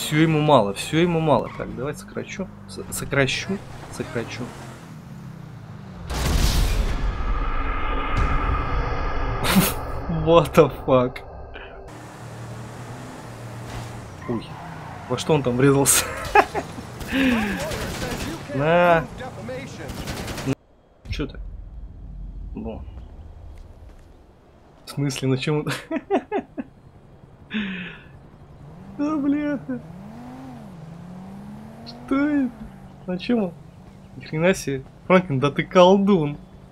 Все ему мало, все ему мало. Так, давай сокращу. Сокращу. What the fuck? Ой, во что он там врезался? На. Чё ты? Во. В смысле, на чем? Да, бляха. Что это? На чем он? Ни хрена себе. Франклин, да ты колдун.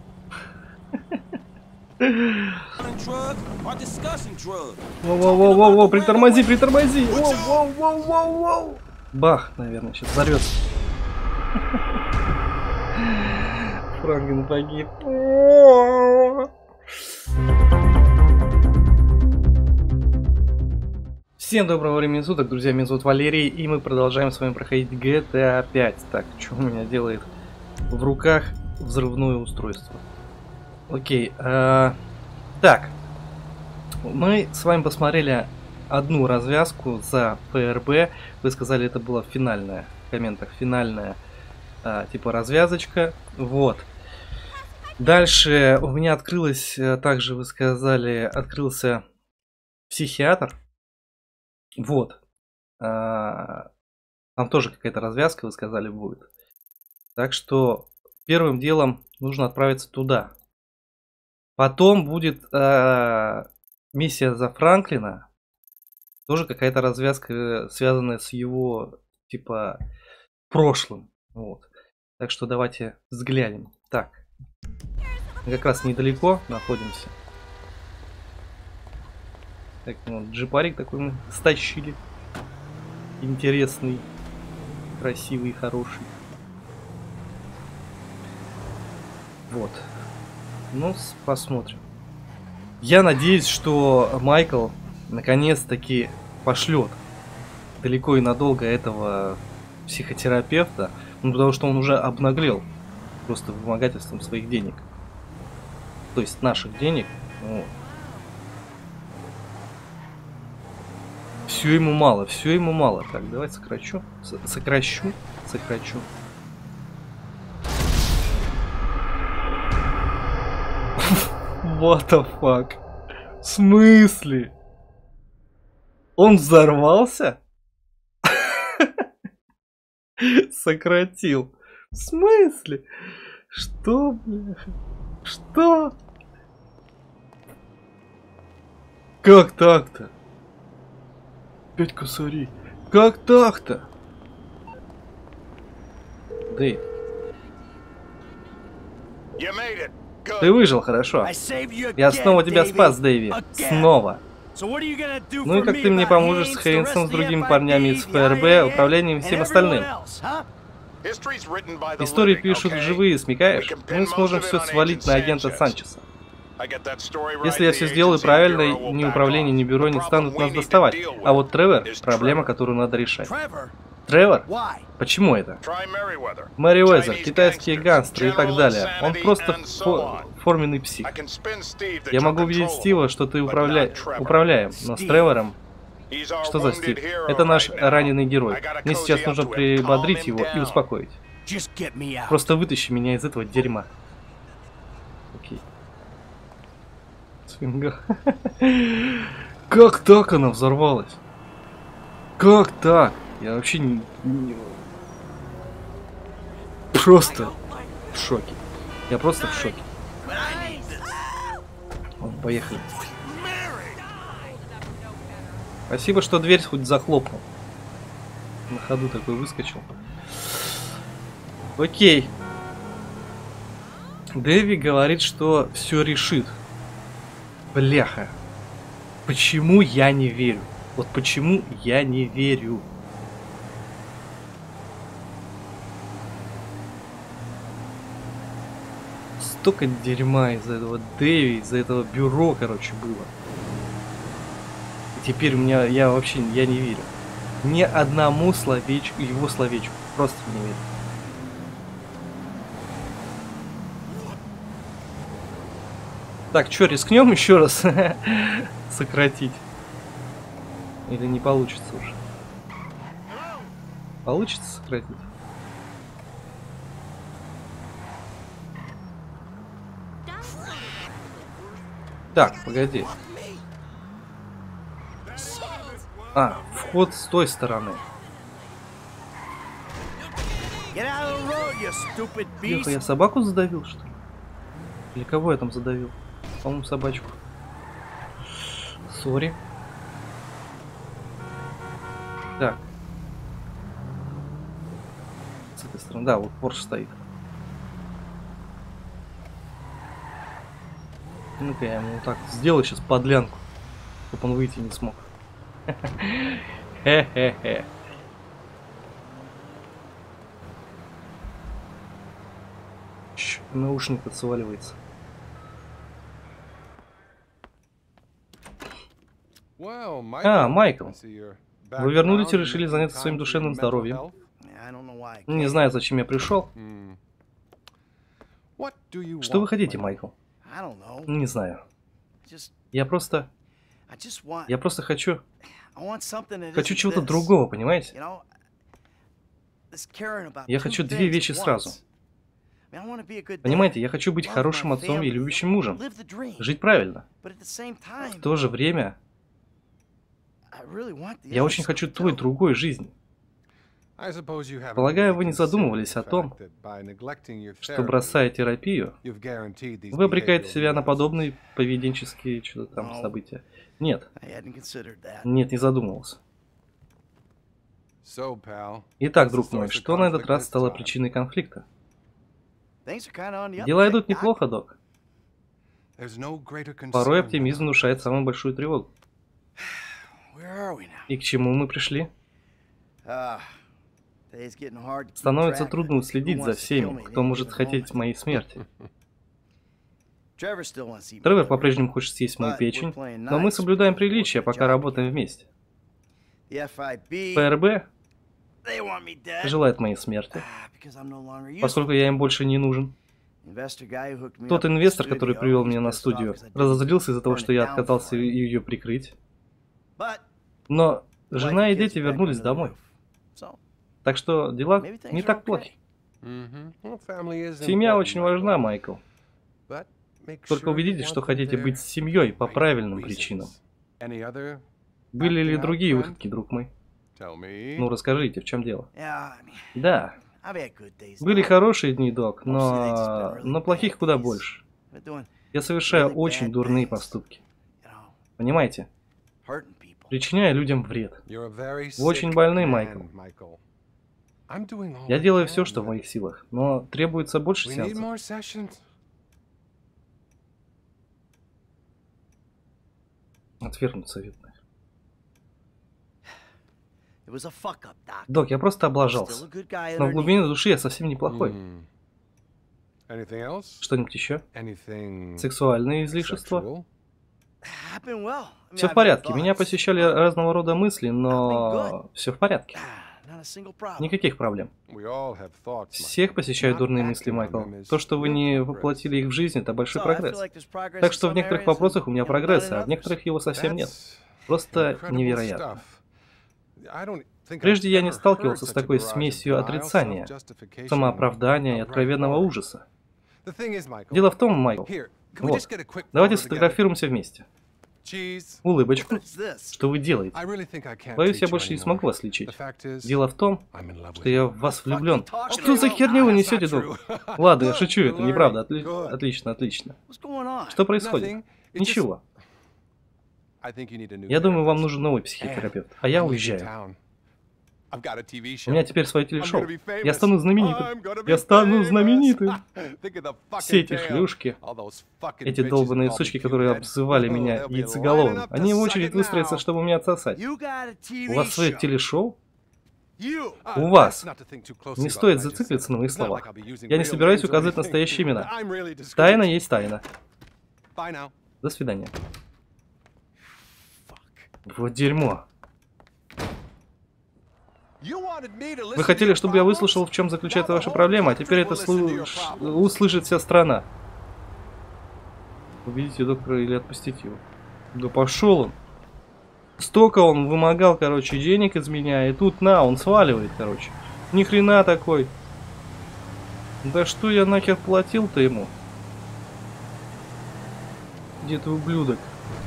Воу-воу-воу-воу, притормози. Воу-воу-воу-воу. Бах, наверное, сейчас взорвется. Франклин погиб. Всем доброго времени суток, друзья, меня зовут Валерий, и мы продолжаем с вами проходить GTA 5. Так, что у меня делает в руках взрывное устройство? Окей, так, мы с вами посмотрели одну развязку за ФРБ, вы сказали, это была финальная, в комментах, финальная, типа развязочка, вот. Дальше у меня открылось, также вы сказали, открылся психиатр. Вот. Там тоже какая-то развязка, вы сказали, будет. Так что первым делом нужно отправиться туда. Потом будет миссия за Франклина. Тоже какая-то развязка, связанная с его, типа, прошлым. Вот. Так что давайте взглянем. Так. Мы как раз недалеко находимся. Так, вот, джипарик такой мы стащили. Интересный, красивый, хороший. Вот. Ну, посмотрим. Я надеюсь, что Майкл наконец-таки пошлет далеко и надолго этого психотерапевта. Ну, потому что он уже обнаглел просто вымогательством своих денег. То есть наших денег. Вот. Все ему мало. Так, давай сокращу. Сокращу. What the fuck? В смысле? Он взорвался? Сократил. В смысле? Что, бляха? Что? Как так-то? 5 косарей. Как так-то? Дэйв. Ты выжил, хорошо. Я снова тебя спас, Дэйви. Снова. Ну и как ты мне поможешь с Хейнсом, с другими парнями из ФРБ, управлением и всем остальным? Истории пишут живые, смекаешь? Мы сможем все свалить на агента Санчеса. Если я все сделаю правильно, ни управление, ни бюро не станут нас доставать. А вот Тревор – проблема, которую надо решать. Тревор? Почему это? Мэриуэзер, китайские гангстеры и так далее. Он просто форменный псих. Я могу убедить Стива, что ты управляем, но с Тревором... Что за Стив? Это наш раненый герой. Мне сейчас нужно прибодрить его и успокоить. Просто вытащи меня из этого дерьма. Окей. Свинга. Как так она взорвалась? Как так? Я вообще не... Просто в шоке. Я просто в шоке. Ладно, поехали. Спасибо, что дверь хоть захлопнул. На ходу такой выскочил. Окей. Дэви говорит, что все решит. Бляха. Почему я не верю? Вот почему я не верю? Столько дерьма из-за этого Дэви, из-за этого бюро, короче, было. И теперь у меня, я не верю. Ни одному словечку, его словечку. Просто не верю. Так, что, рискнем еще раз сократить? Или не получится уже? Получится сократить? Так, погоди. А, вход с той стороны. Ехал, я собаку задавил, что ли? Или кого я там задавил? По-моему, собачку. Сори. Так. С этой стороны. Да, вот Порш стоит. Ну-ка я ему вот так сделаю сейчас подлянку, чтобы он выйти не смог. Хе-хе-хе. Наушник отсваливается. А, Майкл. Вы вернулись и решили заняться своим душевным здоровьем. Не знаю, зачем я пришел. Что вы хотите, Майкл? Не знаю. Я просто хочу чего-то другого, понимаете? Я хочу две вещи сразу. Понимаете, я хочу быть хорошим отцом и любящим мужем. Жить правильно. В то же время я очень хочу той другой жизни. Полагаю, вы не задумывались о том, что, бросая терапию, вы обрекаете себя на подобные поведенческие что-то там события. Нет. Нет, не задумывался. Итак, друг мой, что на этот раз стало причиной конфликта? Дела идут неплохо, док. Порой оптимизм внушает самую большую тревогу. И к чему мы пришли? Становится трудно следить за всеми, кто может хотеть моей смерти. Тревор по-прежнему хочет съесть мою печень, но мы соблюдаем приличия, пока работаем вместе. ФРБ желает моей смерти, поскольку я им больше не нужен. Тот инвестор, который привел меня на студию, разозлился из-за того, что я отказался ее прикрыть. Но жена и дети вернулись домой. Так что дела не так плохи. Семья очень важна, Майкл. Только убедитесь, что хотите быть с семьей по правильным причинам. Были ли другие выходки, друг мой? Ну, расскажите, в чем дело? Да. Были хорошие дни, док, но плохих куда больше. Я совершаю очень дурные поступки. Понимаете? Причиняя людям вред. Вы очень больны, Майкл. Я делаю все, что в моих силах, но требуется больше сеансов. Отвергнуть советную. Док, я просто облажался. Но в глубине души я совсем неплохой. Что-нибудь еще? Сексуальные излишества? Все в порядке. Меня посещали разного рода мысли, но все в порядке. Никаких проблем. Всех посещают дурные мысли, Майкл. То, что вы не воплотили их в жизнь, это большой прогресс. Так что в некоторых вопросах у меня прогресс, а в некоторых его совсем нет. Просто невероятно. Прежде я не сталкивался с такой смесью отрицания, самооправдания и откровенного ужаса. Дело в том, Майкл, вот, давайте сфотографируемся вместе. Улыбочку. Что вы делаете? Боюсь, я больше не смогу вас лечить. Дело в том, что я в вас влюблен. Что за херню вы несете, док? Ладно, я шучу, это неправда. Отлично, отлично. Что происходит? Ничего. Я думаю, вам нужен новый психотерапевт. А я уезжаю. У меня теперь свое телешоу. Я стану знаменитым. Я стану знаменитым. Все эти шлюшки, эти долбаные сучки, которые обзывали меня яйцеголовым, они в очередь выстроятся, чтобы меня отсосать. У вас свое телешоу? У вас. Не стоит зациклиться на моих словах. Я не собираюсь указывать настоящие имена. Тайна есть тайна. До свидания. Вот дерьмо. Вы хотели, чтобы я выслушал, в чем заключается ваша проблема, а теперь это услышит вся страна. Убедите доктора или отпустите его. Да пошел он. Столько он вымогал, короче, денег из меня, и тут на, он сваливает, короче. Ни хрена такой. Да что я нахер платил-то ему? Где ты, ублюдок?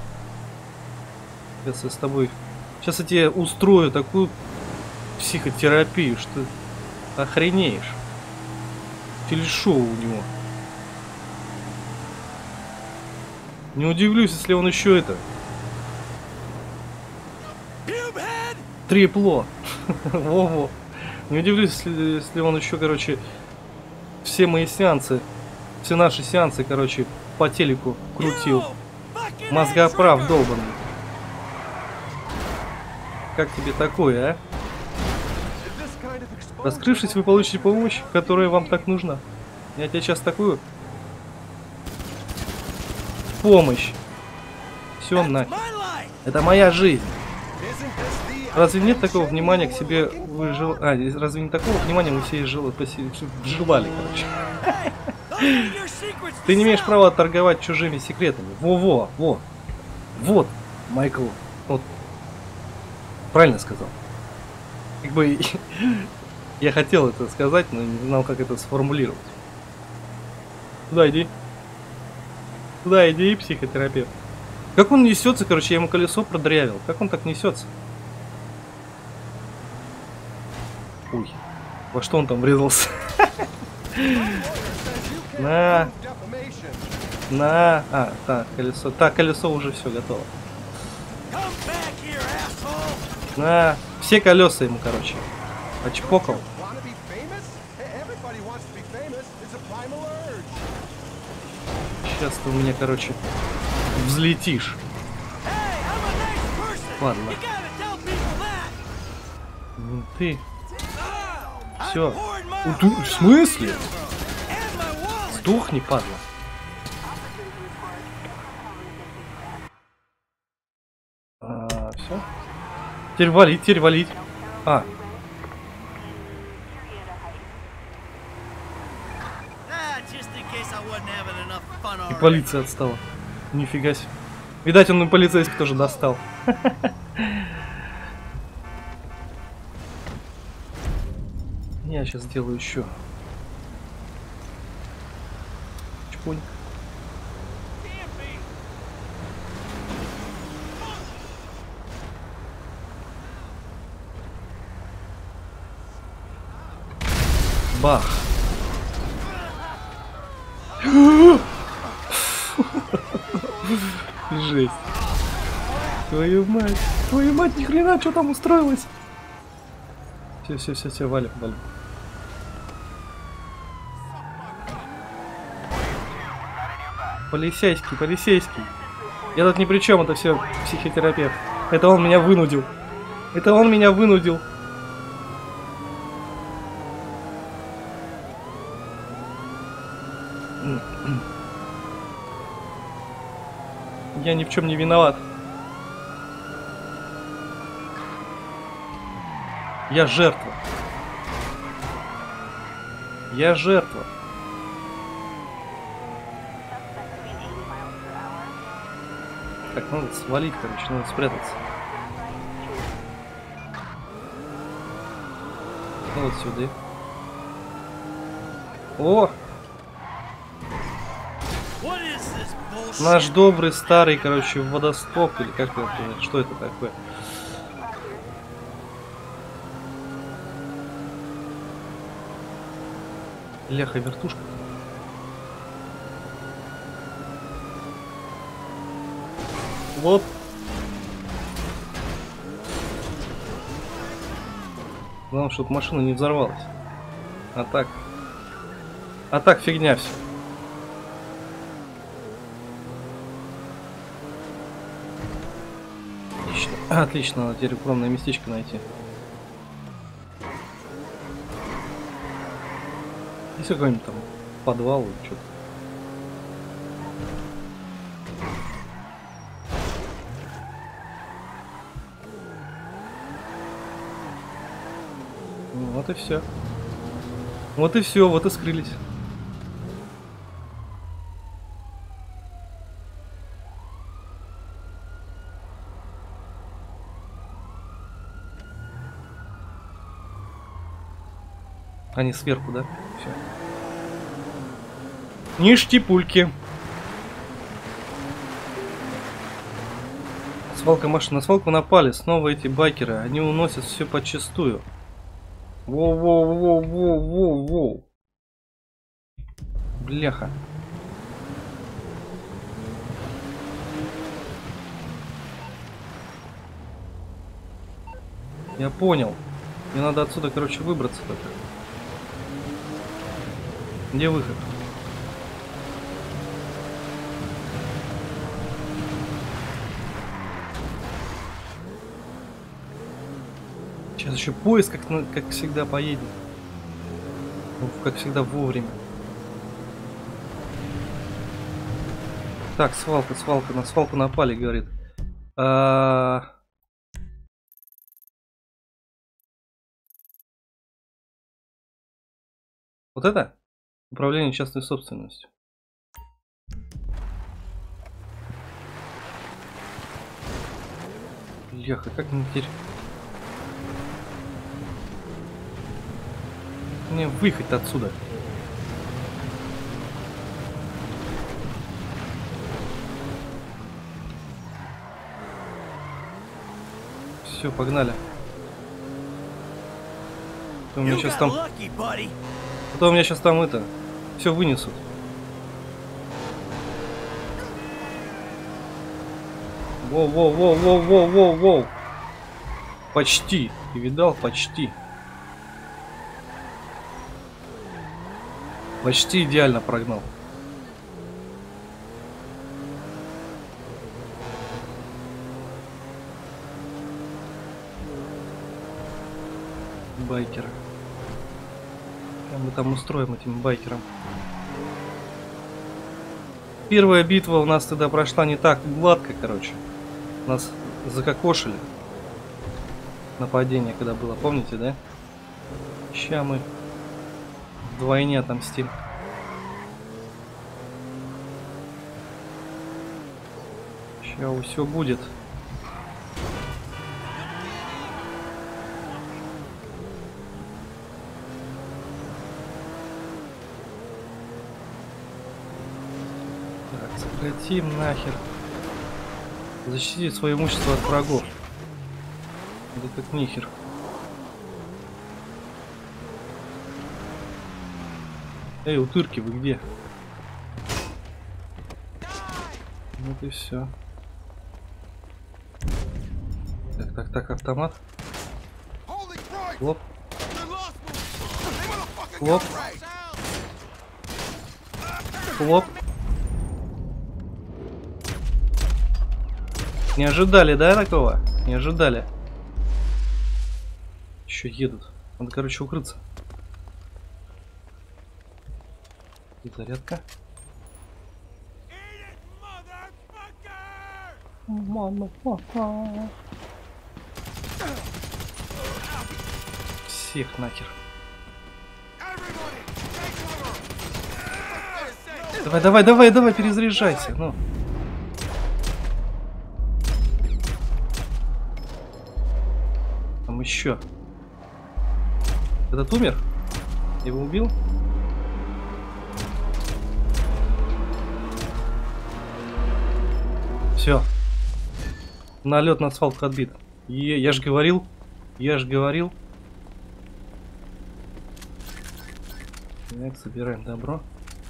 Сейчас я с тобой... Сейчас я тебе устрою такую психотерапию, что ты охренеешь. Телешоу у него. Не удивлюсь, если он еще это... Трипло. Во-во. Не удивлюсь, если он еще, короче, все мои сеансы, все наши сеансы, короче, по телеку крутил. Мозгоправ долбанный. Как тебе такое, а? Раскрывшись, вы получите помощь, которая вам так нужна. Я тебе сейчас такую помощь. Все нахер. Это моя жизнь. Разве нет такого внимания к себе вы жил... А, разве не такого внимания мы все вживали, короче. Ты не имеешь права торговать чужими секретами. Во-во, во. Вот, Майкл. Вот. Правильно сказал. Как бы я хотел это сказать, но не знал, как это сформулировать. Туда иди. Туда иди, психотерапевт. Как он несется, короче, я ему колесо продрявил. Как он так несется? Ой, во что он там врезался? На. На. А, так, колесо. Так, колесо уже все готово. На. Все колеса ему, короче. Очпокал. Сейчас ты у меня, короче, взлетишь. Ладно. Ну ты. Все. В смысле? Сдохни, падла. Все. Теперь валить, теперь валить. А. И полиция отстала. Нифига себе. Видать, он и полицейский тоже достал. Я сейчас сделаю еще. Чпунь. Бах. Жесть. Твою мать, ни хрена, что там устроилось? Все, валим. Полицейский. Я тут ни при чем, это все психотерапевт. Это он меня вынудил. Я ни в чем не виноват. Я жертва. Так, надо свалить, короче, надо спрятаться. Ну вот сюда. О! Наш добрый старый, короче, водостоп, или как это, что это такое? Ляха, вертушка. Вот. Главное, чтобы машина не взорвалась. А так фигня все. Отлично, надо теперь укромное местечко найти. Есть какой-нибудь там подвал или что-то? Вот и все. Вот и скрылись. Они сверху, да? Все. Ништяпульки. Свалка машин. На свалку напали. Снова эти байкеры. Они уносят все подчистую. Воу-воу-воу-воу-воу-воу. Бляха. Я понял. Мне надо отсюда, короче, выбраться только. Где выход? Сейчас еще поезд, как всегда, поедет. Ну, как всегда, вовремя. Так, свалка, свалка. На свалку напали, говорит. Вот это? Управление частной собственностью. Бляха, как мне теперь... Мне выехать отсюда. Все, погнали. У меня сейчас там... Потом у меня сейчас там это... Все вынесут. Воу-воу-воу-воу-воу-воу-воу. Почти. Ты видал? Почти. Почти идеально прогнал. Байкеры. Что мы там устроим этим байкерам? Первая битва у нас тогда прошла не так гладко, короче. Нас закокошили. Нападение, когда было, помните, да? Ща мы вдвойне отомстим. Ща все будет. Так, сократим нахер. Защитить свое имущество от врагов. Да как нихер. Эй, утырки, вы где? Вот и все. Так, автомат. Хлоп. Хлоп. Хлоп. Не ожидали, да, такого? Не ожидали. Еще едут. Надо, короче, укрыться. И зарядка. Всех нахер. Давай, перезаряжайся. Ну. Там еще. Этот умер? Я его убил? Все. Налет на свалку отбит. Я ж говорил. Так, собираем добро.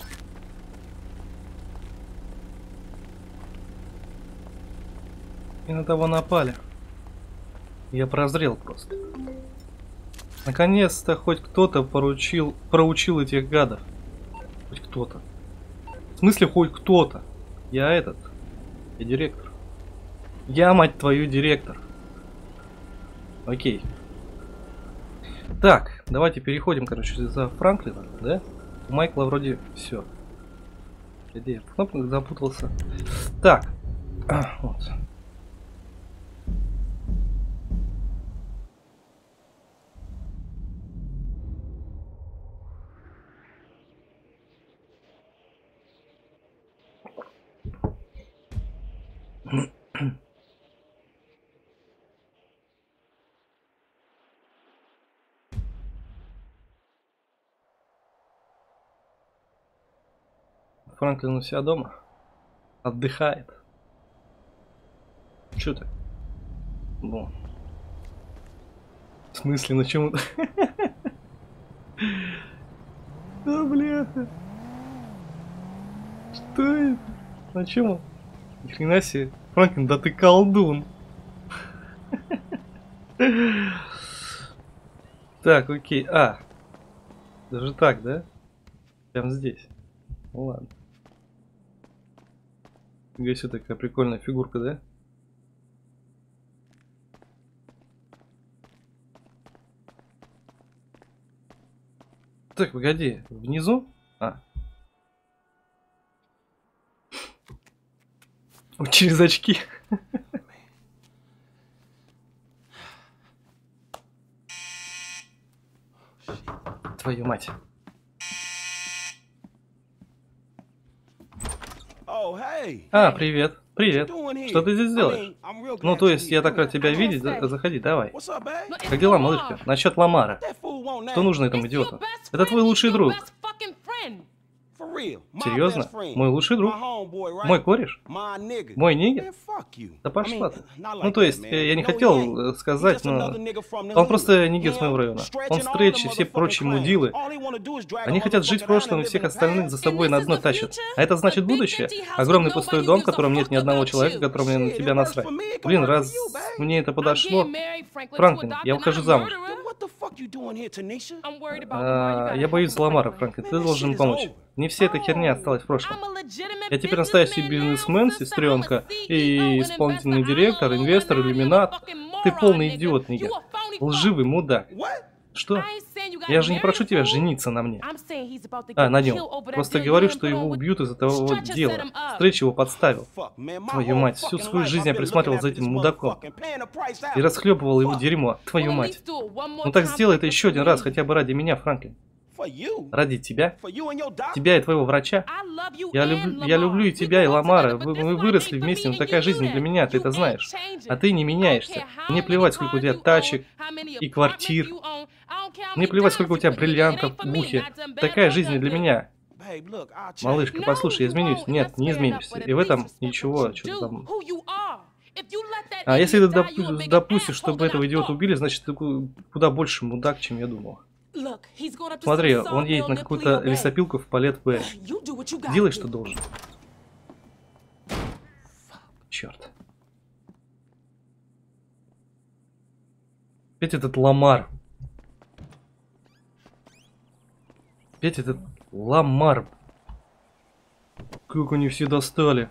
И на того напали. Я прозрел просто. Наконец-то хоть кто-то проучил этих гадов. Хоть кто-то. В смысле хоть кто-то? Я директор. Я, мать твою, директор. Окей. Так, давайте переходим, короче, за Франклина, да? У Майкла вроде все. Где я в кнопках запутался. Так. Вот. Франклин у себя дома. Отдыхает. Чё ты? Ну. В смысле, на чем это? Да, бляха. Что это? На чем он? Ни хрена себе. Франклин, да ты колдун. Так, окей. А. Даже так, да? Прям здесь. Ну ладно. Фига себе, такая прикольная фигурка, да? Так, погоди. Внизу? А. Через очки. Твою мать. А, привет. Привет. Что ты здесь делаешь? Ну, то есть, я так рад тебя видеть. Заходи, давай. Как дела, малышка? Насчет Ламара. Что нужно этому идиоту? Это твой лучший друг. Серьезно? Мой лучший друг? Мой кореш? Мой нигер? Да пошла ты. Ну, то есть, я не хотел сказать, но... Он просто нигер с моего района. Он Стретч и все прочие мудилы. Они хотят жить в прошлом и всех остальных за собой на дно тащат. А это значит будущее? Огромный пустой дом, в котором нет ни одного человека, которому на тебя насрать. Блин, раз мне это подошло... Франклин, я ухожу замуж. Я боюсь Ламара, Франклин, ты должен помочь. Не вся эта херня осталась в прошлом. Я теперь настоящий бизнесмен, сестренка, и исполнительный директор, инвестор, иллюминат. Ты полный идиот, нигер. Лживый мудак. Что? Я же не прошу тебя жениться на мне. А, на нем. Просто говорю, что его убьют из-за того дела. Стретч его подставил. Твою мать, всю свою жизнь я присматривал за этим мудаком. И расхлебывал его дерьмо. Твою мать. Ну так сделай это еще один раз, хотя бы ради меня, Франклин. Ради тебя? Тебя и твоего врача? Я люблю и тебя, и Ламара. Мы выросли вместе, но такая жизнь не для меня, ты это знаешь. А ты не меняешься. Мне плевать, сколько у тебя тачек и квартир. Мне плевать, сколько у тебя бриллиантов в ухе. Такая жизнь не для меня. Малышка, послушай, я изменюсь. Нет, не изменишься. И в этом ничего, что-то там... А если ты допустишь, чтобы этого идиота убили, значит, ты куда больше мудак, чем я думал. Смотри, он едет на какую-то лесопилку в Палет Б. Делай, что должен. Черт. Опять этот Ламар. Опять этот Ламар. Как они все достали.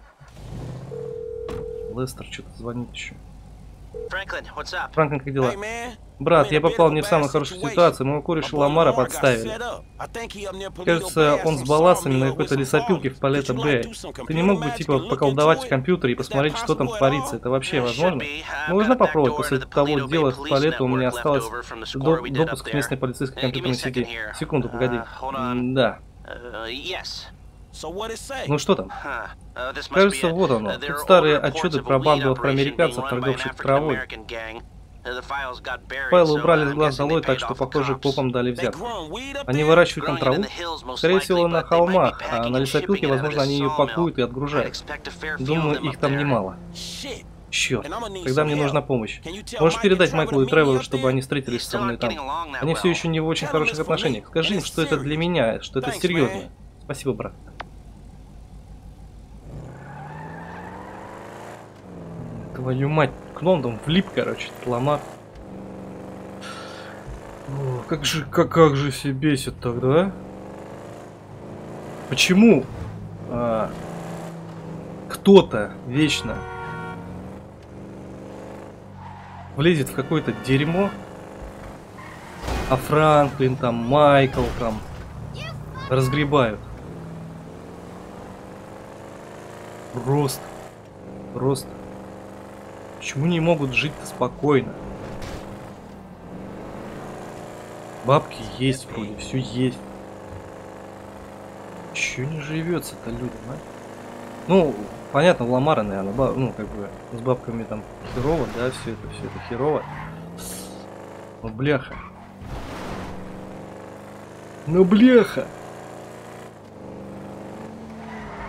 Лестер что-то звонит еще. Франклин, как дела? Брат, я попал не в самую хорошую ситуацию, моего кореша Ламара подставили. Кажется, он с балластами на какой-то лесопилке в Палета Б. Ты не мог бы, типа, поколдовать в компьютере и посмотреть, что там творится? Это вообще возможно? Можно попробовать? После того дела в Палета у меня осталось допуск к местной полицейской компьютерной сети. Секунду, погоди. Да. Ну что там? Кажется, вот оно. Тут старые отчеты про банду афроамериканцев, торговщик травой. Файлы убрали с глаз долой, так что, похоже, копам дали взятку. Они выращивают там траву? Скорее всего, на холмах, а на лесопилке, возможно, они ее пакуют и отгружают. Думаю, их там немало. Черт, тогда мне нужна помощь. Можешь передать Майклу и Тревору, чтобы они встретились со мной там? Они все еще не в очень хороших отношениях. Скажи им, что это для меня, что это серьезно. Спасибо, брат. Твою мать, к нам там влип, короче, Ламар. О, как же все бесит тогда? Почему кто-то вечно влезет в какое-то дерьмо, а Франклин там, Майкл там разгребают? Просто. Почему не могут жить-то спокойно? Бабки есть вроде, все есть. Чё не живется-то людям, а? Ну, понятно, в Ламара, наверное, ну, как бы, с бабками там херово, да, все это херово. Ну, бляха. Ну, бляха.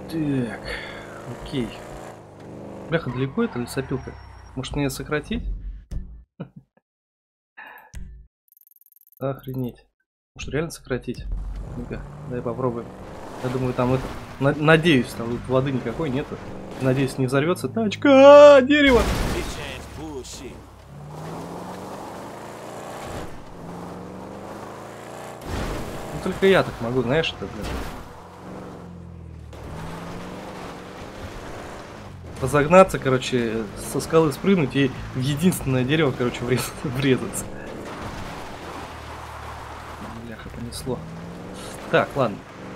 Так, окей. Бляха, далеко это лесопилка? Может мне сократить? Охренеть. Может реально сократить? Ну-ка, дай попробуем. Я думаю, там это... Надеюсь, там тут воды никакой нету. Надеюсь, не взорвется тачка. Дерево! Ну, только я так могу, знаешь, это, блин. Разогнаться, короче, со скалы спрыгнуть и в единственное дерево, короче, врезаться. Бляха, понесло. Так, ладно.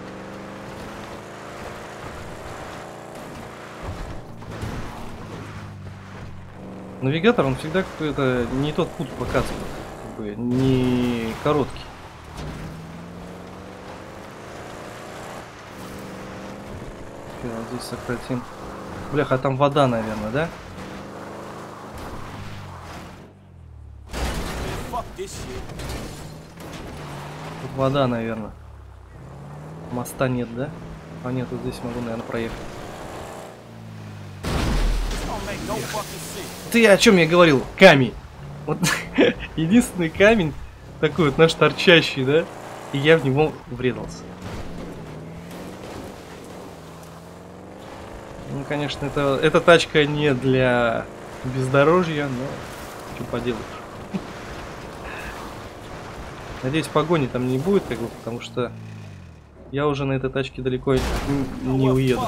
Навигатор, он всегда какой-то не тот путь показывает, как бы не короткий. Вот здесь сократим. Бляха, а там вода, наверное, да? Тут вода, наверное. Моста нет, да? А нет, вот здесь могу, наверное, проехать. Ты о чем я говорил? Камень. Вот единственный камень такой вот наш торчащий, да? И я в него врезался. Ну, конечно, эта тачка не для бездорожья, но что поделаешь. Надеюсь, погони там не будет, как бы, потому что я уже на этой тачке далеко не уеду.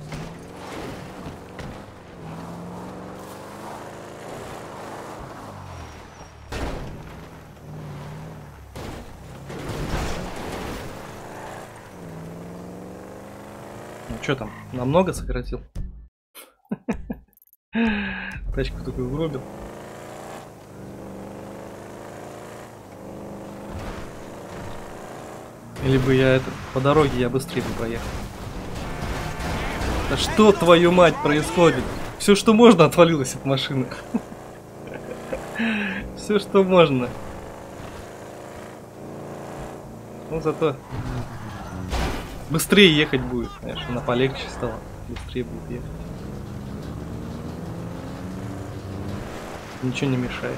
Ну что там, намного сократил? Тачку такой угробил. Или бы я это по дороге я быстрее бы проехал. Да что, твою мать, происходит? Все, что можно, отвалилось от машины. Все, что можно. Ну, зато быстрее ехать будет, знаешь, она полегче стала. Быстрее будет ехать. Ничего не мешает.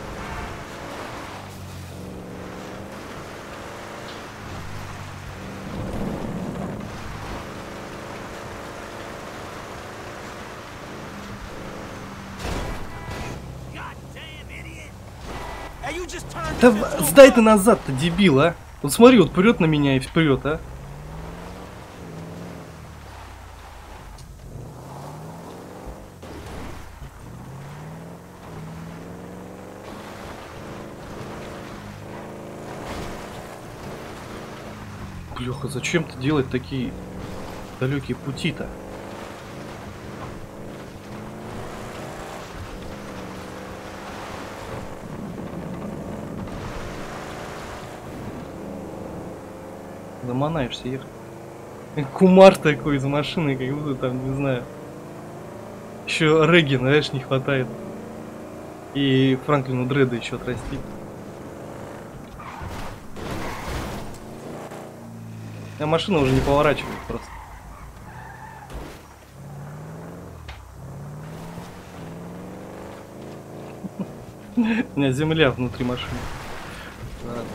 Да сдай ты назад-то, дебил, а! Вот смотри, вот прет на меня и вперед, а! Блёха, зачем ты делать такие далекие пути-то? Заманаешься ехать. Кумар такой из машины, как будто там, не знаю. Еще Регги, знаешь, не хватает. И Франклину Дреда еще отрастить. А машина уже не поворачивает просто. У меня земля внутри машины. Ладно.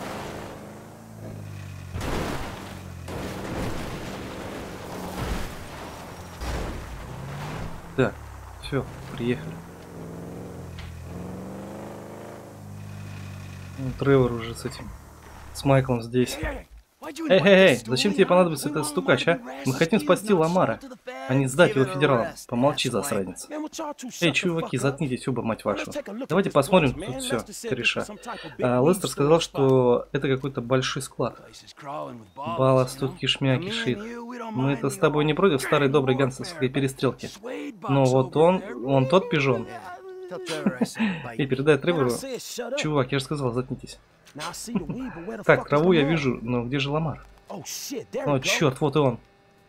Так, все, приехали. Ну, Тревор уже с этим, с Майклом здесь. Эй, зачем тебе понадобится этот стукач, а? Мы хотим спасти Ламара, а не сдать его федералам. Помолчи, засранец. Эй, чуваки, заткнитесь оба, мать вашу. Давайте посмотрим тут все, кореша. Лестер сказал, что это какой-то большой склад. Балласт тут кишмя кишит. Мы это с тобой не против старой доброй гангстерской перестрелки. Но вот он тот пижон. И передай Тревору. Чувак, я же сказал, заткнитесь. Так, траву я вижу, но где же Ламар? О, черт, вот и он.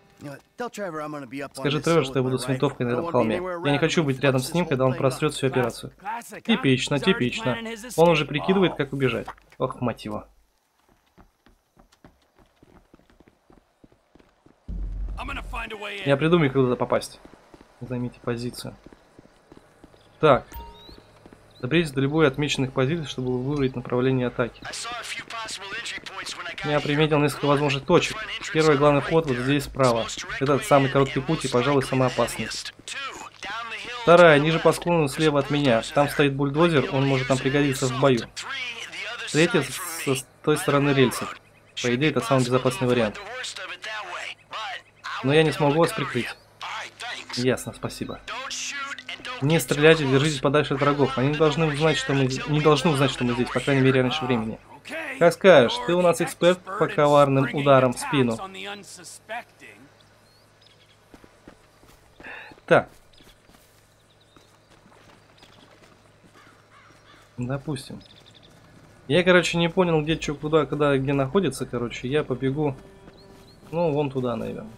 Скажи Тревору, что я буду с винтовкой на этом холме. Я не хочу быть рядом с ним, когда он просрет всю операцию. Типично, типично. Он уже прикидывает, как убежать. Ох, мать его. Я придумаю, как туда попасть. Займите позицию. Так. Доберитесь до любой отмеченных позиций, чтобы выбрать направление атаки. Я приметил несколько возможных точек. Первый главный вход вот здесь справа. Этот самый короткий путь и, пожалуй, самый опасный. Вторая, ниже по склону слева от меня. Там стоит бульдозер, он может нам пригодиться в бою. Третья, с той стороны рельсов. По идее, это самый безопасный вариант. Но я не смогу вас прикрыть. Ясно, спасибо. Не стреляйте, держитесь подальше от врагов. Они не должны узнать, что мы здесь, по крайней мере, раньше времени. Как скажешь, ты у нас эксперт по коварным ударам в спину. Так. Допустим. Я, короче, не понял, где что, куда, когда, где находится, короче. Я побегу, ну, вон туда, наверное.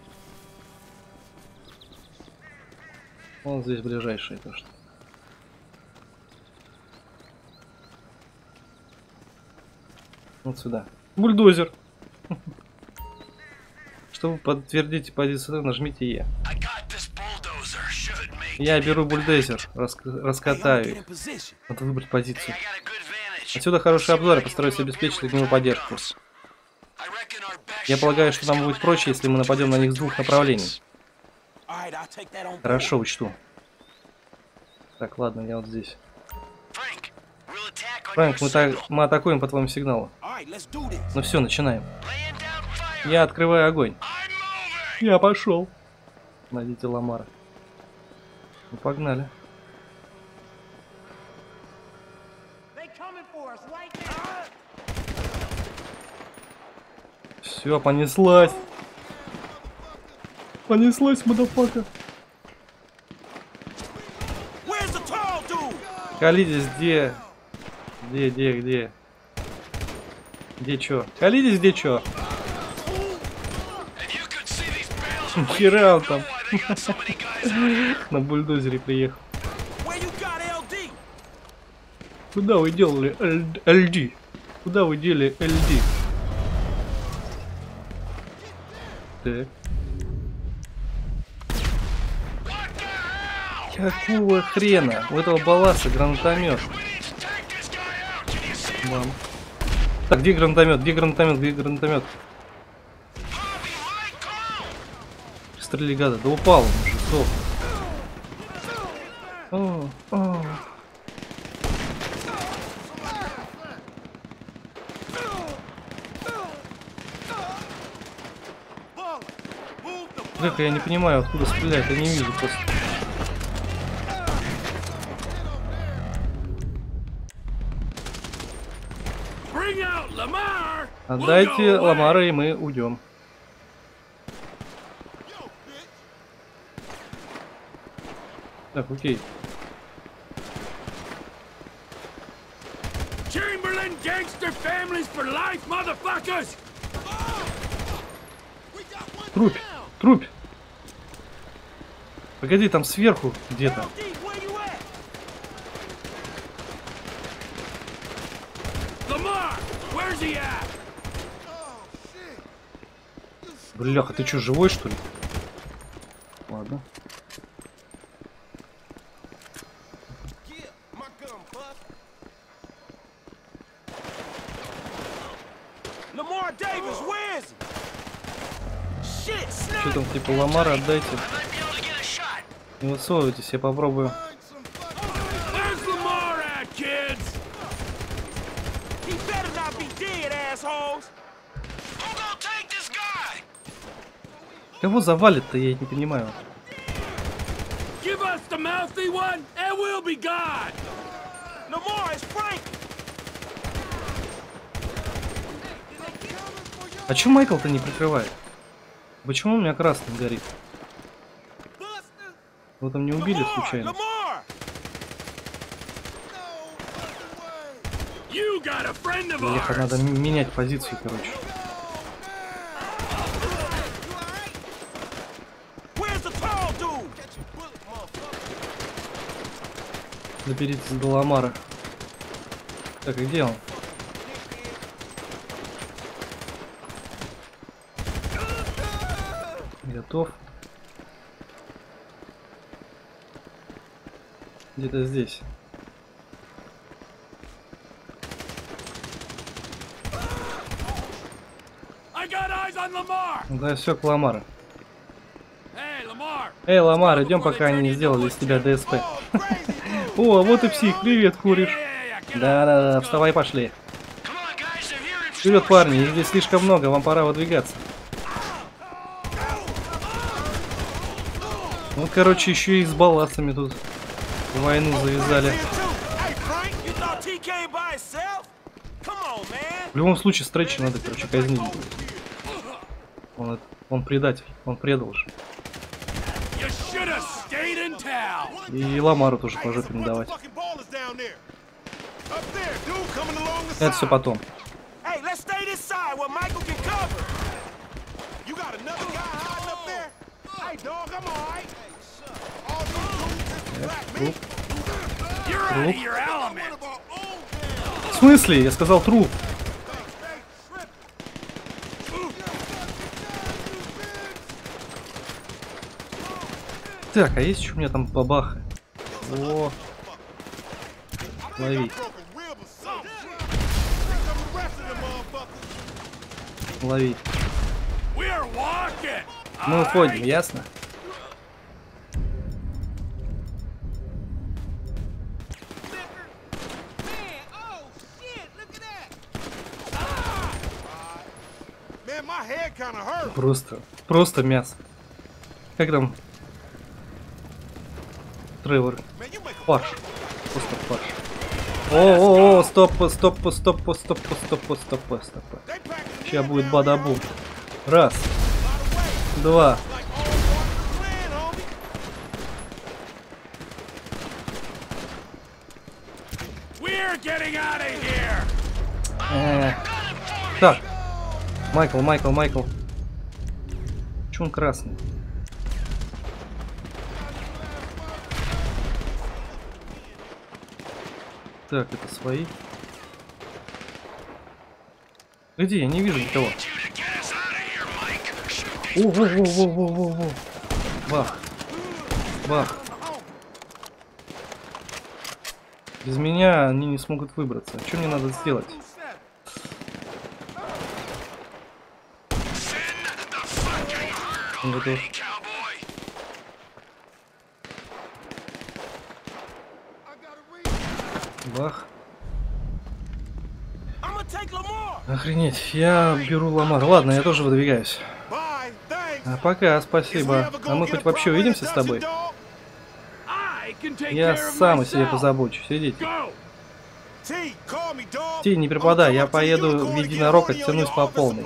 Вон здесь ближайшее то, что. Вот сюда. Бульдозер. Чтобы подтвердить позицию, нажмите Е. Я беру бульдозер, раскатаю их. Надо выбрать позицию. Отсюда хороший обзор, я постараюсь обеспечить огневую поддержку. Я полагаю, что нам будет проще, если мы нападем на них с двух направлений. Хорошо, учту. Так, ладно, я вот здесь. Фрэнк, мы атакуем по твоему сигналу. Ну все, начинаем. Я открываю огонь. Я пошел. Найдите Ламара. Ну, погнали. Все, понеслась. Понеслась, мадафака. Колитесь, где? Где? Где чё? Колитесь, где чё? Хера он там. На бульдозере приехал. Куда вы делали LD? Куда вы дели LD? Так. Какого хрена? У этого балласа гранатомет. Мам. Так, где гранатомет? Где гранатомет? Где гранатомет? Пристрели гада. Да упал он уже, сдох. Только я не понимаю, откуда стреляет, я не вижу просто. Отдайте Ламара, и мы уйдем. Так, окей. Трупь. Погоди, там сверху где-то. Бляха, ты что, живой, что ли? Ладно. Что там, типа, Ламара отдайте. Не высовывайтесь, я попробую. Кого завалит-то, я не понимаю. А чё Майкл-то не прикрывает? Почему у меня красным горит? Его там не убили случайно? Ехать, надо менять позицию, короче. Доберитесь до Ламара. Так, и где он? Готов. Где-то здесь. Да, все, к Ламару. Эй, Ламар, идем, пока они не сделали из тебя ДСП. О, вот и псих, привет, куришь. Да-да-да, вставай, пошли. Вперед, парни, их здесь слишком много, вам пора выдвигаться. Ну, короче, еще и с балластами тут войну завязали. В любом случае, Стретча надо, короче, казнить. Он предатель, он предал же. И Ламару тоже по жопе надавать. Это все потом. Труп. Труп. В смысле? Я сказал труп. Так, а есть еще у меня там бабаха? О, лови. Лови. Мы уходим, ясно? Просто мясо. Как там? Тревор. Фарш. Просто фарш. О, стоп. Сейчас будет бадабум. Раз. Два. Так. Майкл. Чё он красный? Так, это свои. Где? Я не вижу никого. Во. Бах. Бах. Без меня они не смогут выбраться. Что мне надо сделать? Готов. Бах. Охренеть, я беру Ламар. Ладно, я тоже выдвигаюсь. А пока, спасибо. А мы хоть вообще увидимся с тобой? Я сам о себе позабочусь. Идите. Ти, не припадай, я поеду в единорог, оттянусь по полной.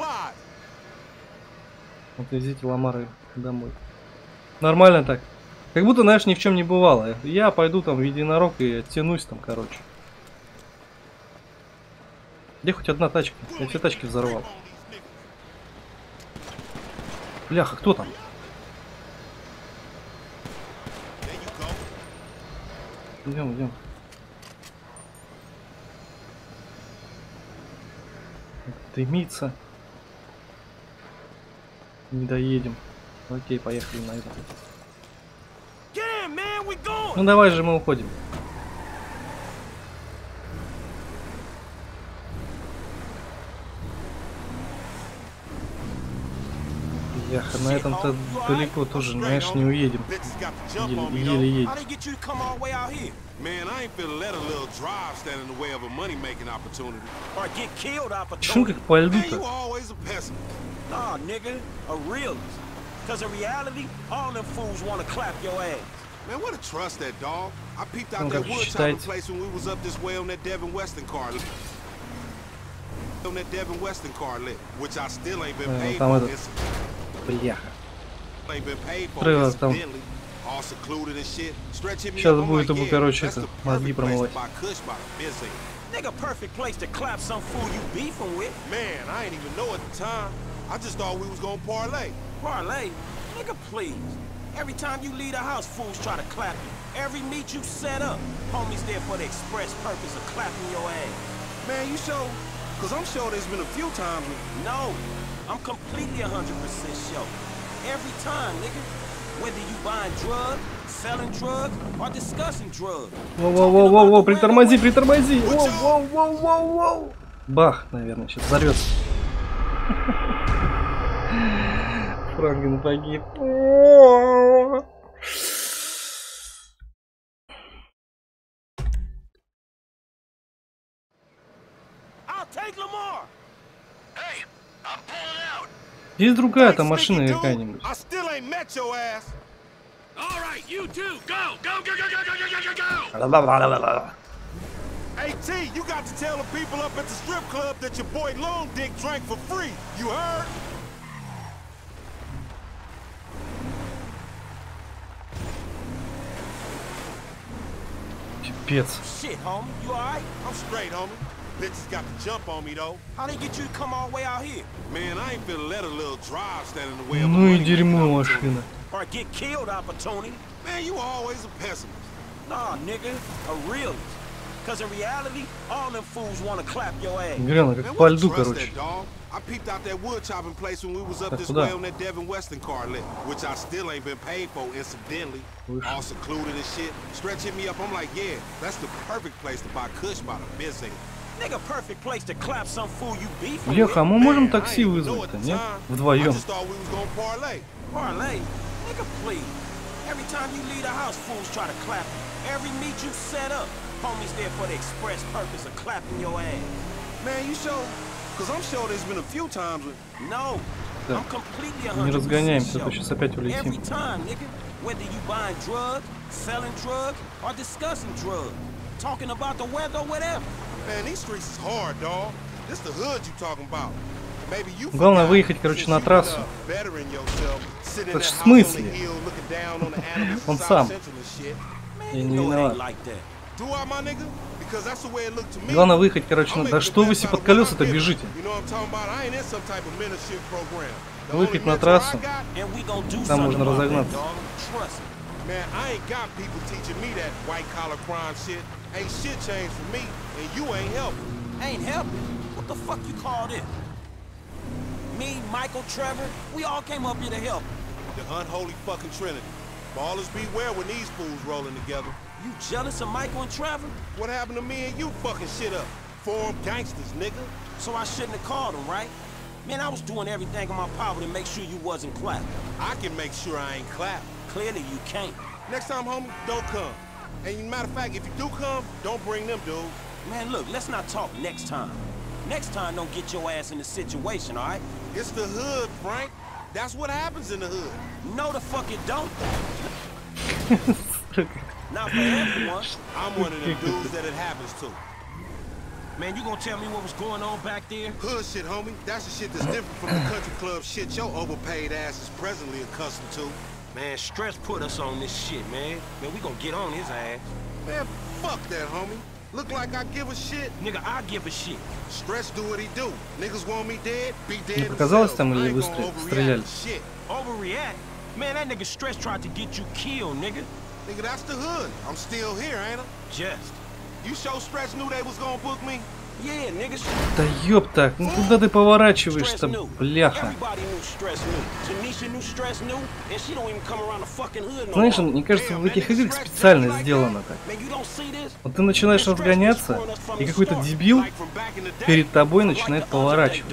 Вот везите Ламары домой. Нормально так. Как будто, знаешь, ни в чем не бывало. Я пойду там в единорог и оттянусь там, короче. Где хоть одна тачка? Я все тачки взорвал. Бляха, кто там? Идем. Дымится. Не доедем. Окей, поехали на это. Ну давай же, мы уходим. Яха, на этом-то далеко тоже, знаешь, не уедем. Еле едем. Чё как по льду-то? Man, what a trust that dog. I peeped out that wood chopper place when we was up this way on that Devin Weston car. On that Devin Weston car lit, which I still ain't been paid for. Бляха. Ain't been paid for. All secluded and shit. Сейчас будет ему, короче, это, мозги промывать. Nigga, perfect place to clap some fool you beefing with. Man, I ain't even know at the time. I just thought we was gonna parlay. Parlay? Nigga, please. Every time you leave the house, fools try to clap you. Every meet you set up, homies there for the express purpose of clapping your ass. Man, you sure? Cause I'm sure there's been a few times. No, I'm completely 100% sure. every time, nigga. Whether you buying drugs, selling drugs, or discussing drugs. Воу-воу-воу-воу, притормози, притормози! Воу-воу-воу-воу-воу! Бах, наверное, сейчас взорвется. Франклин погиб. Есть другая там машина какая-нибудь. Hey T, you got to tell the people up at the strip club that your boy Long Dick drank for free. You heard? Пипец. Shit, homie. You alright? I'm straight, homie. Bitches got the jump on me though. How they get you to come all the way out here? Man, I ain't finna let a little drive stand in the way of Ну и дерьмо машина. Or get killed opportunity. Man, you always a pessimist. Nah, nigga, a realist. Cause in reality, all them fools wanna clap your ass. Гряно, как по льду, короче. I peeped out that wood chopping place when we was up this way on that Devin Weston car lit, which I still ain't been paid for incidentally. All secluded and shit. Stretch hit me up, I'm like, yeah, that's the perfect place to buy Kush by the Benz. Nigga, perfect place to clap some fool you beef with. Леха, а мы можем такси вызвать-то, нет? Вдвоем. Parlay? Nigga, please. Every time you leave the house, fools try to clap you. Every meet you set up, homies there for the express purpose of clapping your ass. Man, you sure? Cause I'm sure there's been a few times with... No, I'm completely 100% Не разгоняемся, то сейчас опять улетим. Every time, nigga. Whether you buying drugs, selling drugs, or discussing drugs. Talking about the weather or whatever. Man, these streets is hard, dog. This the hood you talking about. Maybe you Главное выехать, короче, на трассу. Это ж в смысле? Он сам. Я не виноват. Главное выехать, короче, на... Да что вы себе под колеса-то бежите? Выехать на трассу. Там можно разогнаться. Man, I ain't got people teaching me that white collar crime shit. Ain't shit changed for me, and you ain't helping. Ain't helping? What the fuck you call this? Me, Michael, Trevor, we all came up here to help. The unholy fucking trinity. Ballers beware when these fools rolling together. You jealous of Michael and Trevor? What happened to me and you fucking shit up? Forum gangsters, nigga. So I shouldn't have called them, right? Man, I was doing everything in my power to make sure you wasn't clapped. I can make sure I ain't clapped. Clearly you can't. Next time, homie, don't come. And matter of fact, if you do come, don't bring them, dude. Man, look, let's not talk next time. Next time, don't get your ass in the situation, all right? It's the hood, Frank. That's what happens in the hood. No, the fuck it don't. Not for everyone. I'm one of the dudes that it happens to. Man, you gonna tell me what was going on back there? Hood shit, homie. That's the shit that's different from the country club shit your overpaid ass is presently accustomed to. Man, Stress put us on this shit, man. Man, we gonna get on his ass. Man, fuck that, homie. Look like I give a shit? Nigga, I give a shit. Stress do what he do. Niggas want me dead, be dead. Не показалось там или вы стреляли? Overreact? Man, that nigga Stress tried to get you killed, nigga. Nigga, that's the hood. I'm still here, ain't I? Just. You sure Stress knew they was gonna book me? Yeah, niggas. Да ёпта, ну куда ты поворачиваешь-то, бляха? Знаешь, мне кажется, в этих играх специально сделано так. Вот ты начинаешь разгоняться, и какой-то дебил перед тобой начинает поворачивать.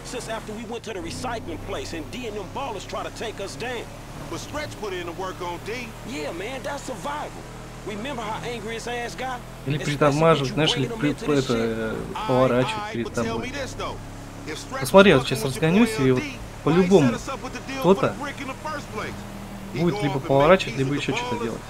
Или притормаживать, знаешь, или поворачивать перед тобой. Посмотри, я вот сейчас разгонюсь, и вот по-любому кто-то будет либо поворачивать, либо еще что-то делать.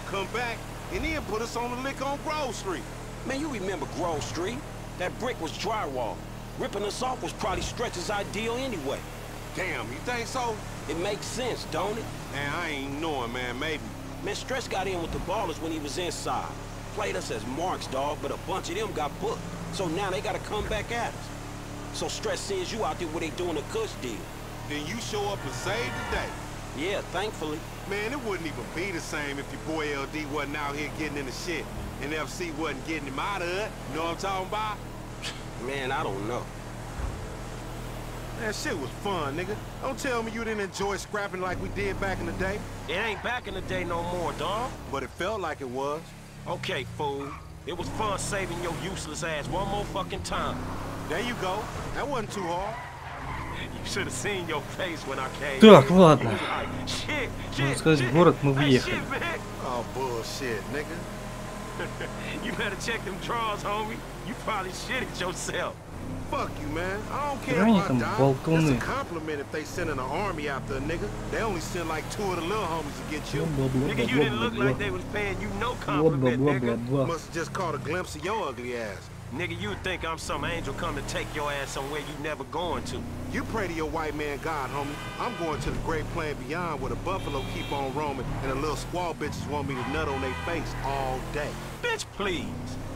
Man, Stress got in with the Ballers when he was inside. Played us as marks, dog, but a bunch of them got booked. So now they gotta come back at us. So Stress sends you out there where they doing a Kush deal. Then you show up and save the day. Yeah, thankfully. Man, it wouldn't even be the same if your boy LD wasn't out here getting in the shit. And FC wasn't getting him out of it. You know what I'm talking about? Man, I don't know. That shit was fun, nigga. Don't tell me you didn't enjoy scrapping like we did back in the day. It ain't back in the day no more, dawg. But it felt like it was. Okay, fool. It was fun saving your useless ass one more fucking time. There you go. That wasn't too hard. You should have seen your face when I came. Так, ладно. Shit, Можно сказать, в город мы въехали. Oh, bullshit, nigga. You better check them drawers, homie. You probably shit it yourself. Fuck you, man. I don't care if I die. It's a compliment if they send an army after a nigga. They only send like 2 of the little homies to get you. Nigga, you didn't look like they was paying you no compliment, nigga. Must have just caught a glimpse of your ugly ass. Nigga, you think I'm some angel come to take your ass somewhere you never going to. You pray to your white man God, homie. I'm going to the great plain beyond where the buffalo keep on roaming and the little squaw bitches want me to nut on their face all day. Bitch, please.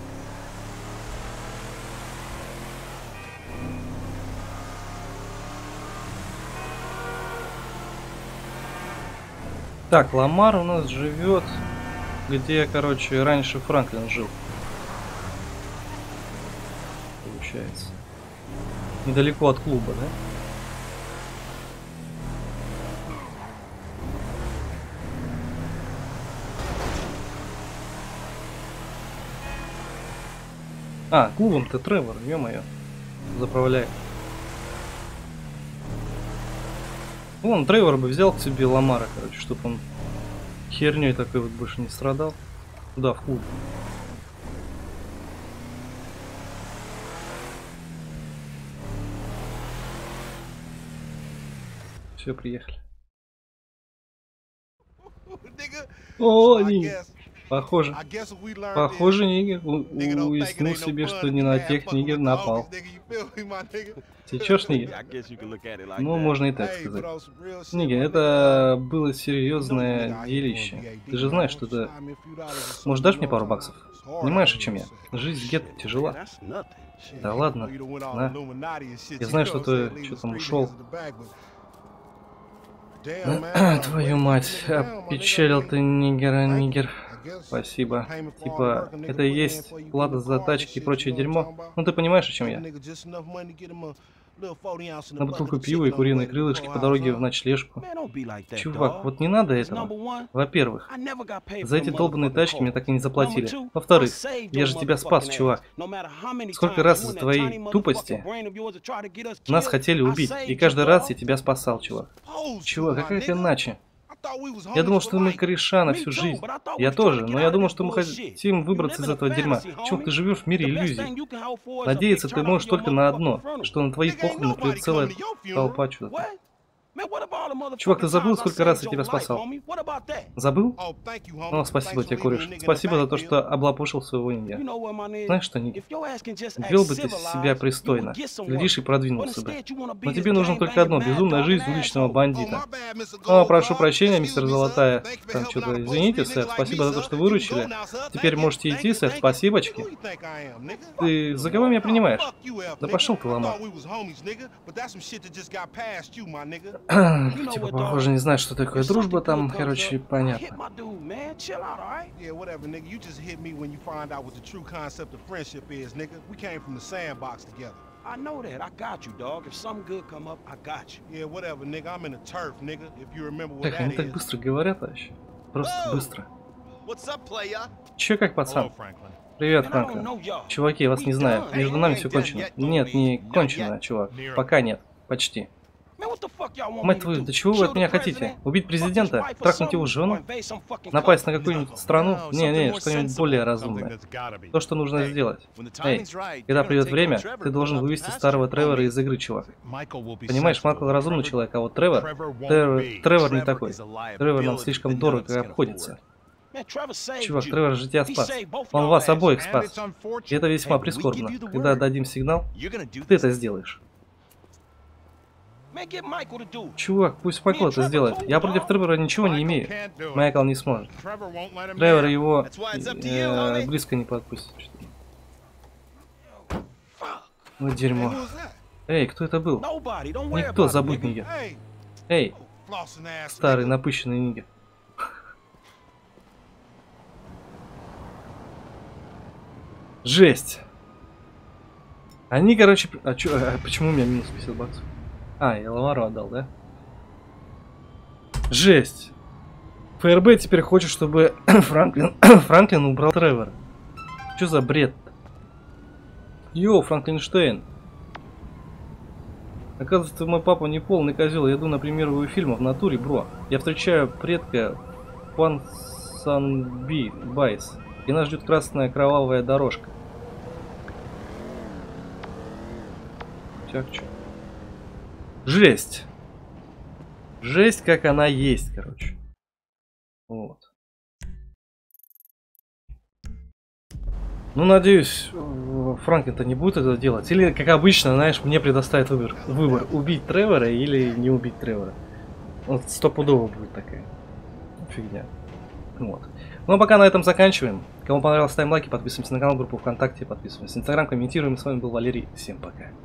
Так, Ламар у нас живет, где, короче, раньше Франклин жил. Получается. Недалеко от клуба, да? А, клубом-то Тревор, ё-моё, заправляет. Вон, Тревор бы взял к себе Ламара, короче, чтобы он херней такой вот больше не страдал. Туда, в клуб. Все, приехали. О, похоже. Похоже, нигер уяснил себе, что не на тех нигер напал. Течешь, нигер? Ну, можно и так сказать. Нигер, это было серьезное делище. Ты же знаешь, что это... Может, дашь мне пару баксов? Понимаешь, о чем я? Жизнь в гетто тяжела. Да ладно, на. Я знаю, что ты что там ушел. Твою мать, опечалил ты, нигер. Спасибо. Типа, это и есть плата за тачки и прочее дерьмо? Ну ты понимаешь, о чем я? На бутылку пива и куриные крылышки по дороге в ночлежку. Чувак, вот не надо этого. Во-первых, за эти долбанные тачки мне так и не заплатили. Во-вторых, я же тебя спас, чувак. Сколько раз из-за твоей тупости нас хотели убить, и каждый раз я тебя спасал, чувак. Чувак, а как иначе? Я думал, что мы кореша на всю жизнь. Я тоже, но я думал, что мы хотим выбраться из этого дерьма. Чувак, ты живешь в мире иллюзий. Надеяться ты можешь только на одно, что на твои похороны придет целая толпа чего-то. Чувак, ты забыл, сколько раз я тебя спасал? Забыл? Ну, спасибо тебе, кореш. Спасибо за то, что облапушил своего нигера. Знаешь что, нигер? Вел бы ты себя пристойно. Глядишь и продвинулся бы. Но тебе нужно только одно — безумная жизнь уличного бандита. О, прошу прощения, мистер Золотая. Там что-то, извините, сэр, спасибо за то, что выручили. Теперь можете идти, сэр, спасибочки. Ты за кого меня принимаешь? Да пошел ты, Ламар. Типа, похоже, не знаю, что такое дружба там, короче, понятно. Эх, они так быстро говорят вообще. Просто быстро. Че как, пацан? Привет, Франклин. Чуваки, я вас не знаю. Между нами все кончено. Нет, не кончено, чувак. Пока нет. Почти. Мать твою, да чего вы от меня хотите? Убить президента? Трахнуть его жену? Напасть на какую-нибудь страну? Не, что-нибудь более разумное. То, что нужно сделать. Эй, когда придет время, ты должен вывести старого Тревора из игры, чувак. Понимаешь, Майкл разумный человек, а вот Тревор не такой. Тревор нам слишком дорого обходится. Чувак, Тревор же тебя спас. Он вас обоих спас. И это весьма прискорбно. Когда дадим сигнал, ты это сделаешь. Чувак, пусть Майкл это сделает. Я против Тревора ничего не имею. Майкл не сможет. Тревор его близко не подпустит. Вот дерьмо. Эй, кто это был? Никто, забудь, нигер. Эй, старый напыщенный нигер. Жесть. Они, короче... почему у меня минус 50 баксов? А, я Ламару отдал, да? Жесть! ФРБ теперь хочет, чтобы Франклин убрал Тревора. Что за бред? Йоу, Франклинштейн. Оказывается, мой папа не полный козел. Я иду на премьеру фильма в натуре, бро. Я встречаю предка Пансанби Байс. И нас ждет красная кровавая дорожка. Так, чё? Жесть! Жесть, как она есть, короче. Вот. Ну, надеюсь, Франклин-то не будет это делать. Или, как обычно, знаешь, мне предоставит выбор убить Тревора или не убить Тревора. Вот стопудово будет такая фигня. Вот. Ну, а пока на этом заканчиваем. Кому понравилось, ставим лайки, подписываемся на канал, группу ВКонтакте, подписываемся на Инстаграм, комментируем. С вами был Валерий. Всем пока.